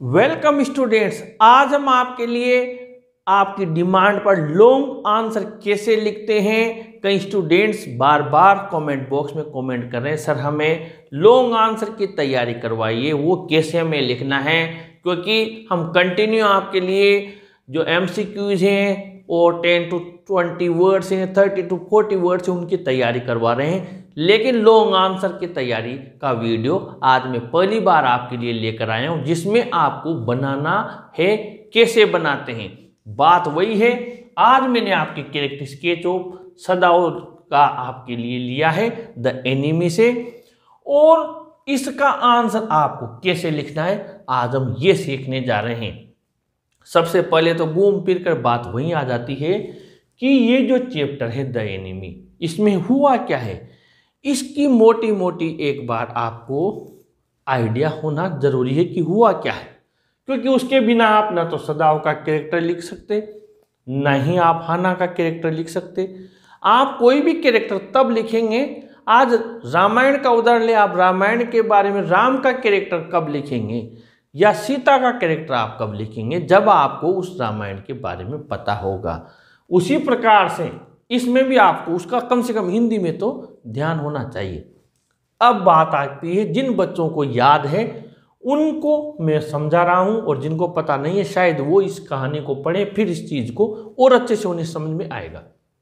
Welcome students, आज हम आपके लिए आपकी डिमांड पर लॉन्ग आंसर कैसे लिखते हैं। कई स्टूडेंट्स बार बार कमेंट बॉक्स में कमेंट कर रहे हैं, सर हमें लॉन्ग आंसर की तैयारी करवाइए, वो कैसे हमें लिखना है। क्योंकि हम कंटिन्यू आपके लिए जो MCQs हैं और 10 to 20 वर्ड्स हैं, 30 to 40 वर्ड्स हैं, उनकी तैयारी करवा रहे हैं। लेकिन लॉन्ग आंसर की तैयारी का वीडियो आज मैं पहली बार आपके लिए लेकर आया हूं, जिसमें आपको बनाना है कैसे बनाते हैं। बात वही है, आज मैंने आपके कैरेक्टर स्केच ऑफ सदाओ का आपके लिए लिया है द एनिमी से, और इसका आंसर आपको कैसे लिखना है आज हम ये सीखने जा रहे हैं। सबसे पहले तो घूम फिर कर बात वही आ जाती है कि ये जो चैप्टर है द एनिमी, इसमें हुआ क्या है, इसकी मोटी मोटी एक बार आपको आइडिया होना जरूरी है कि हुआ क्या है। क्योंकि उसके बिना आप ना तो सदाओ का कैरेक्टर लिख सकते, ना ही आप हाना का कैरेक्टर लिख सकते। आप कोई भी कैरेक्टर तब लिखेंगे, आज रामायण का उदाहरण ले, आप रामायण के बारे में राम का कैरेक्टर कब लिखेंगे या सीता का कैरेक्टर आप कब लिखेंगे, जब आपको उस रामायण के बारे में पता होगा। उसी प्रकार से इसमें भी आपको उसका कम से कम हिंदी में तो ध्यान होना चाहिए। अब बात आती है जिन बच्चों को याद है उनको मैं समझा रहा हूं, और जिनको पता नहीं है शायद वो इस कहानी को पढ़े, फिर इस चीज को और अच्छे से उन्हें समझ में आएगा।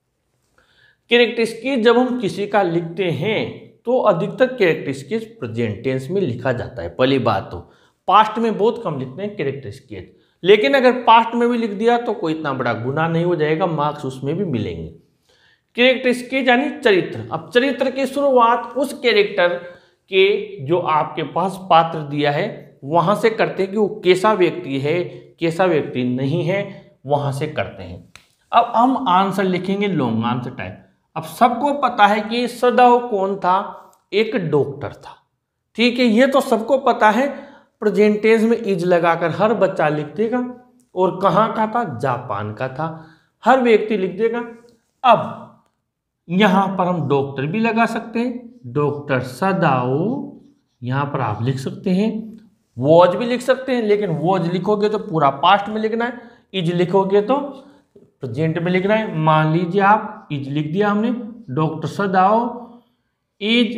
कैरेक्टर स्केच जब हम किसी का लिखते हैं तो अधिकतर कैरेक्टर स्केच प्रेजेंट टेंस में लिखा जाता है। पहली बात तो पास्ट में बहुत कम लिखते हैं कैरेक्टर स्केच, लेकिन अगर पास्ट में भी लिख दिया तो कोई इतना बड़ा गुनाह नहीं हो जाएगा, मार्क्स उसमें भी मिलेंगे। कैरेक्टर स्केच यानी चरित्र। अब चरित्र की शुरुआत उस कैरेक्टर के जो आपके पास पात्र दिया है वहां से करते हैं कि वो कैसा व्यक्ति है कैसा व्यक्ति नहीं है, वहां से करते हैं। अब हम आंसर लिखेंगे लॉन्ग आंसर टाइप। अब सबको पता है कि सदाओ कौन था, एक डॉक्टर था, ठीक है, ये तो सबको पता है। प्रेजेंट टेंस में इज लगाकर हर बच्चा लिख देगा, और कहाँ का था, जापान का था, हर व्यक्ति लिख देगा। अब यहां पर हम डॉक्टर भी लगा सकते हैं, डॉक्टर सदाओ, यहां पर आप लिख सकते हैं। वॉज भी लिख सकते हैं, लेकिन वॉज लिखोगे तो पूरा पास्ट में लिखना है, इज लिखोगे तो प्रेजेंट में लिखना है। मान लीजिए आप इज लिख दिया हमने, doctor Sadao is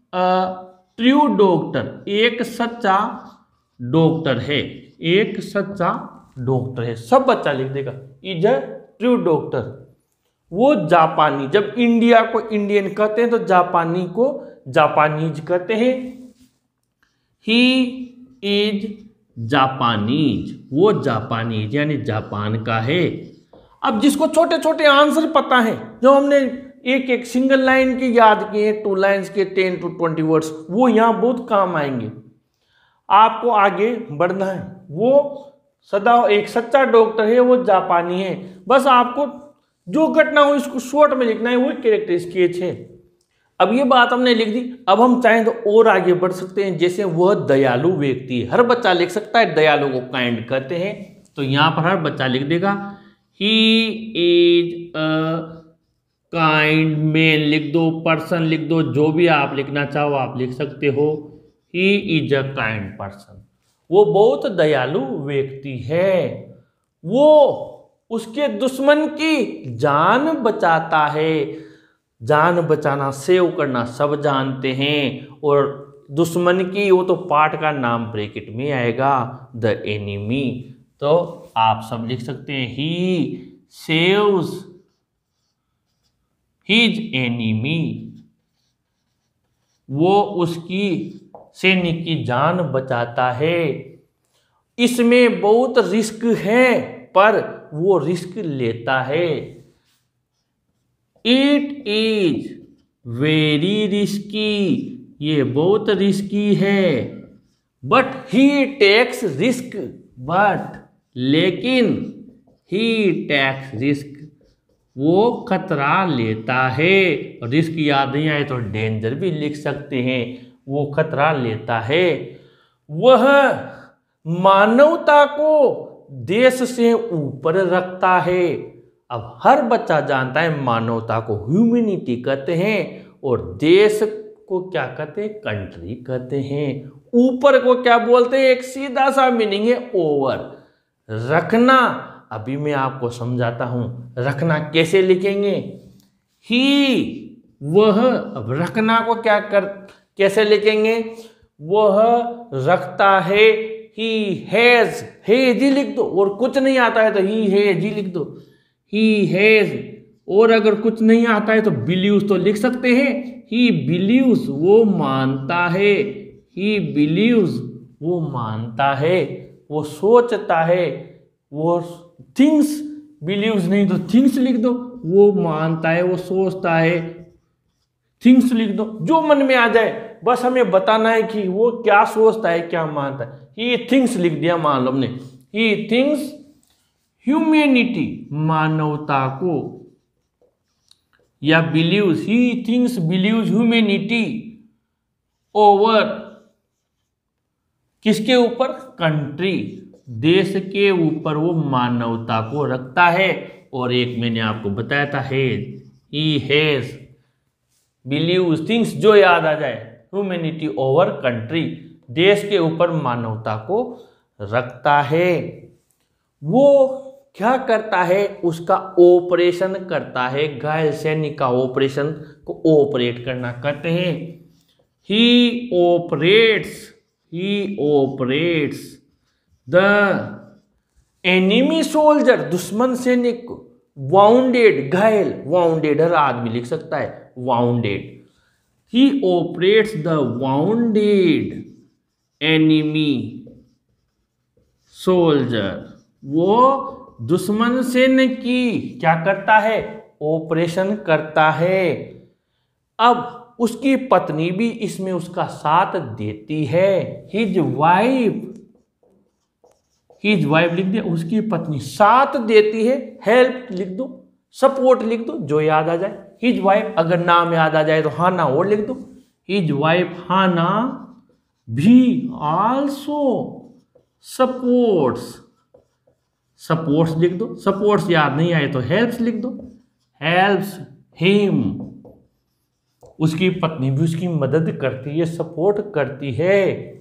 a true doctor, एक सच्चा डॉक्टर है, एक सच्चा डॉक्टर है, सब बच्चा लिख देगा इज अ ट्रू डॉक्टर। वो जापानी, जब इंडिया को इंडियन कहते हैं तो जापानी को जापानीज कहते हैं। ही इज जापानीज, वो जापानीज यानी जापान का है। अब जिसको छोटे छोटे आंसर पता है, जो हमने एक एक सिंगल लाइन के याद किए, 2 लाइन्स के 10 to 20 वर्ड्स, वो यहाँ बहुत काम आएंगे। आपको आगे बढ़ना है। वो सदा एक सच्चा डॉक्टर है, वो जापानी है, बस आपको जो घटना हो इसको शॉर्ट में लिखना है, वो कैरेक्टर स्केच है। अब ये बात हमने लिख दी, अब हम चाहें तो और आगे बढ़ सकते हैं। जैसे वह दयालु व्यक्ति है, हर बच्चा लिख सकता है, दयालु को काइंड कहते हैं, तो यहां पर हर बच्चा लिख देगा he is a kind man लिख दो, पर्सन लिख दो, जो भी आप लिखना चाहो आप लिख सकते हो। He is a kind person, वो बहुत दयालु व्यक्ति है, वो उसके दुश्मन की जान बचाता है। जान बचाना, सेव करना सब जानते हैं, और दुश्मन की वो तो पार्ट का नाम ब्रैकेट में आएगा, द एनिमी। तो आप सब लिख सकते हैं ही सेव्स हिज एनिमी, वो उसकी सैनिक की जान बचाता है। इसमें बहुत रिस्क है पर वो रिस्क लेता है। इट इज वेरी रिस्की, ये बहुत रिस्की है। But he takes risk, but लेकिन ही टेक्स रिस्क, वो खतरा लेता है। रिस्क याद नहीं आए तो डेंजर भी लिख सकते हैं, वो खतरा लेता है। वह मानवता को देश से ऊपर रखता है। अब हर बच्चा जानता है मानवता को ह्यूमैनिटी कहते हैं, और देश को क्या कहते हैं, कंट्री कहते हैं। ऊपर को क्या बोलते हैं, एक सीधा सा मीनिंग है ओवर, रखना। अभी मैं आपको समझाता हूं रखना कैसे लिखेंगे। ही, वह, अब रखना को कैसे लिखेंगे, वह रखता है। ही हैज, ही लिख दो, और कुछ नहीं आता है तो ही हैज ही लिख दो, ही हैज। और अगर कुछ नहीं आता है तो बिलीव्स तो लिख सकते हैं, ही बिलीव्स, वो मानता है, ही बिलीव्स, वो मानता है, वो सोचता है, वो थिंग्स, बिलीव्स नहीं तो थिंग्स लिख दो, वो मानता है, वो सोचता है, थिंग्स लिख दो, जो मन में आ जाए, बस हमें बताना है कि वो क्या सोचता है क्या मानता है। ही थिंग्स लिख दिया, मान लो हमने, ही थिंग्स ह्यूमैनिटी, मानवता को, या believes, he thinks believes humanity over, किसके ऊपर, कंट्री, देश के ऊपर वो मानवता को रखता है। और एक मैंने आपको बताया था has, he has, believes, thinks जो याद आ जाए, ह्यूमैनिटी ओवर कंट्री, देश के ऊपर मानवता को रखता है। वो क्या करता है, उसका ऑपरेशन करता है, घायल सैनिक का ऑपरेशन को ऑपरेट करना कहते हैं। He operates the enemy soldier, दुश्मन सैनिक को, वाउंडेड, घायल, वाउंडेड हर आदमी लिख सकता है, wounded, he operates the wounded enemy soldier, वो दुश्मन सैनिक की क्या करता है, ऑपरेशन करता है। अब उसकी पत्नी भी इसमें उसका साथ देती है, हिज वाइफ लिख दिया, उसकी पत्नी साथ देती है, हेल्प लिख दो, सपोर्ट लिख दो, जो याद आ जाए। हिज वाइफ, अगर नाम याद आ जाए तो हाना और लिख दो, हिज वाइफ हाना भी आल्सो सपोर्ट्स लिख दो, सपोर्ट्स याद नहीं आए तो हेल्प्स लिख दो, हेल्प्स हिम, उसकी पत्नी भी उसकी मदद करती है, सपोर्ट करती है।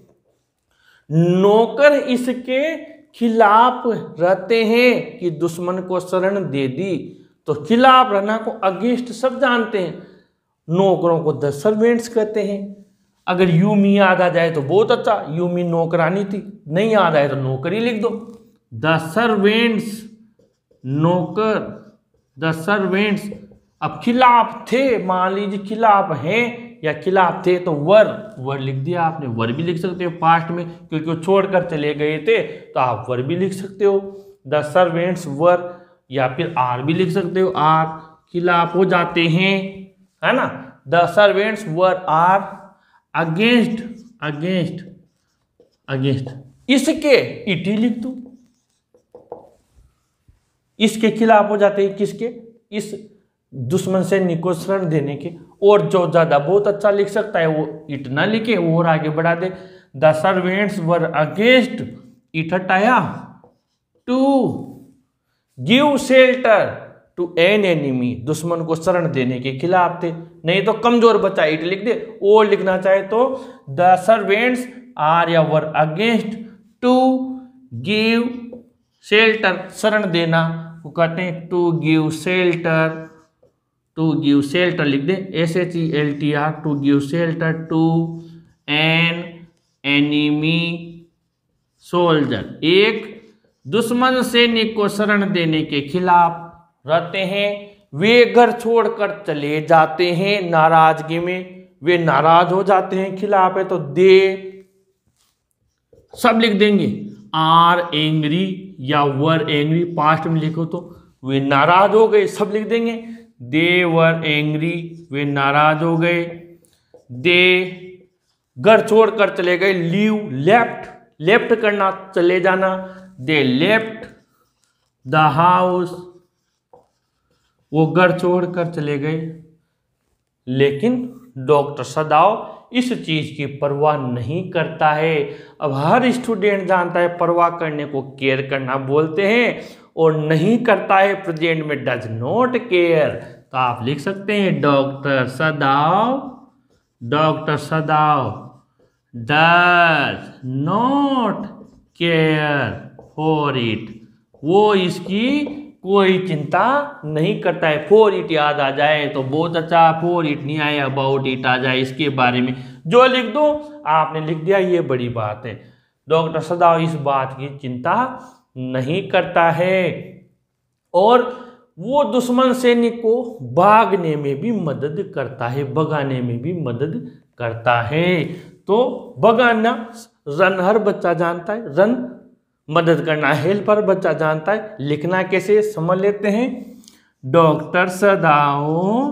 नौकर इसके खिलाफ रहते हैं कि दुश्मन को शरण दे दी, तो खिलाफ रहना को अगेंस्ट सब जानते हैं, नौकरों को द सर्वेंट्स कहते हैं। अगर यूमी याद आ जाए तो बहुत अच्छा, यूमी नौकरानी थी, नहीं याद आए तो नौकरी लिख दो, द सर्वेंट्स, नौकर, द सर्वेंट्स। अब खिलाफ थे, मान लीजिए खिलाफ हैं या खिलाफ थे तो वर लिख दिया आपने, वर भी लिख सकते हो पास्ट में, क्योंकि वो छोड़कर चले गए थे तो आप वर भी लिख सकते हो, द सर्वेंट्स वर, या फिर आर भी लिख सकते हो, आर खिलाफ हो जाते हैं, है ना। The servants were are against, इसके, इट ही लिख दो, इसके खिलाफ हो जाते हैं, किसके, इस दुश्मन से निको शरण देने के। और जो ज्यादा बहुत अच्छा लिख सकता है वो इट ना लिखे, वो और आगे बढ़ा दे, the servants were against, it हटाया, to give shelter to an enemy, दुश्मन को शरण देने के खिलाफ थे, नहीं तो कमजोर बचा इट लिख दे। और लिखना चाहे तो द सर्वेंट्स आर या were against to give shelter, शरण देना को कहते हैं टू गिव शेल्टर लिख दे, SHELTR, to give shelter to an enemy soldier, एक दुश्मन सैनिक को शरण देने के खिलाफ रहते हैं। वे घर छोड़कर चले जाते हैं, नाराजगी में वे नाराज हो जाते हैं, खिलाफ है तो दे सब लिख देंगे, आर एंग्री या वर एंग्री, पास्ट में लिखो तो वे नाराज हो गए, सब लिख देंगे, दे वर एंग्री, वे नाराज हो गए, दे घर छोड़कर चले गए, लीव लेफ्ट करना, चले जाना, दे लेफ्ट द हाउस, वो घर छोड़कर चले गए। लेकिन डॉक्टर सदाव इस चीज की परवाह नहीं करता है। अब हर स्टूडेंट जानता है परवाह करने को केयर करना बोलते हैं, और नहीं करता है प्रेजेंट में डज नॉट केयर, तो आप लिख सकते हैं doctor Sadao doctor Sadao does not care for it, वो इसकी कोई चिंता नहीं करता है। फॉर इट याद आ जाए तो बहुत अच्छा, फॉर इट नहीं आए अबाउट इट आ जाए, इसके बारे में जो लिख दो आपने लिख दिया, ये बड़ी बात है। डॉक्टर सदाव इस बात की चिंता नहीं करता है और वो दुश्मन सैनिक को भागने में भी मदद करता है, भगाने में भी मदद करता है। तो भगाना रन हर बच्चा जानता है, रन मदद करना हेल्प हर बच्चा जानता है। लिखना कैसे समझ लेते हैं। डॉक्टर सदाव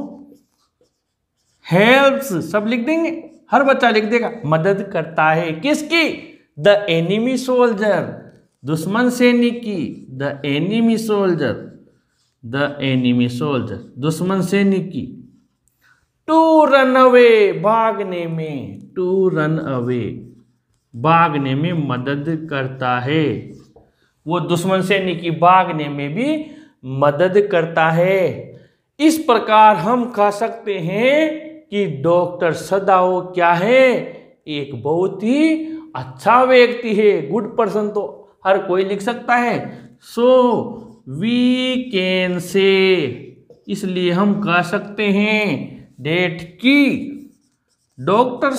हेल्प्स, सब लिख देंगे, हर बच्चा लिख देगा, मदद करता है किसकी, द एनिमी सोल्जर, दुश्मन सैनिक की, the enemy soldier, the enemy soldier, दुश्मन सैनिक की। टू रन अवे, भागने में, टू रन अवे, भागने में मदद करता है। वो दुश्मन सैनिक की भागने में भी मदद करता है। इस प्रकार हम कह सकते हैं कि डॉक्टर सदाव क्या है, एक बहुत ही अच्छा व्यक्ति है। गुड पर्सन तो हर कोई लिख सकता है। सो वी कैन से, इसलिए हम कह सकते हैं डेट की डॉक्टर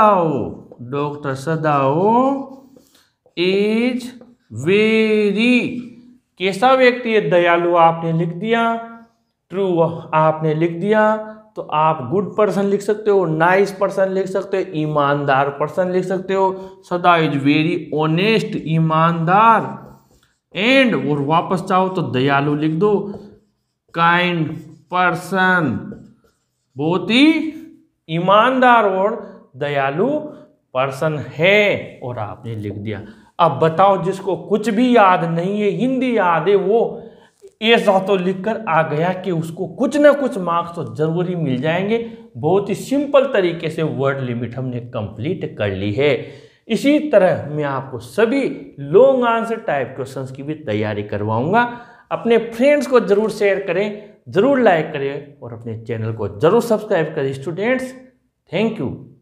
सदाव इज वेरी, कैसा व्यक्ति है, दयालु आपने लिख दिया, ट्रू आपने लिख दिया, तो आप गुड पर्सन लिख सकते हो, नाइस पर्सन लिख सकते हो, ईमानदार पर्सन लिख सकते हो। सदा इज वेरी ऑनेस्ट, ईमानदार, एंड और वापस चाहो तो दयालु लिख दो, काइंड पर्सन, बहुत ही ईमानदार और दयालु पर्सन है, और आपने लिख दिया। अब बताओ जिसको कुछ भी याद नहीं है, हिंदी याद है, वो ऐसा तो लिखकर आ गया कि उसको कुछ ना कुछ मार्क्स तो जरूरी मिल जाएंगे। बहुत ही सिंपल तरीके से वर्ड लिमिट हमने कंप्लीट कर ली है। इसी तरह मैं आपको सभी लॉन्ग आंसर टाइप क्वेश्चंस की भी तैयारी करवाऊंगा। अपने फ्रेंड्स को जरूर शेयर करें, जरूर लाइक करें और अपने चैनल को जरूर सब्सक्राइब करें। Students, thank you.